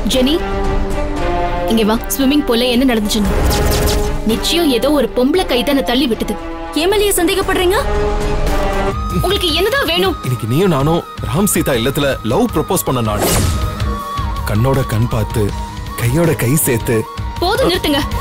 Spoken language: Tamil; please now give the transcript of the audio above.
ஜெனி இங்க வா. ஸ்விம்மிங் பூல்ல என்ன நடந்துச்சுன்னு. நிச்சயம் ஏதோ ஒரு பொம்பளை கைதான தள்ளி விட்டது. ஏமலிய சந்தேகப்படுறீங்க? உங்களுக்கு என்னதான் வேணும்? இன்னைக்கு நீயும் நானும் ராம் சீதா இல்லத்துல லவ் ப்ரப்போஸ் பண்ண நாள். கண்ணோட கண் பார்த்து கையோட கை சேர்த்து. போதும் நிறுத்துங்க.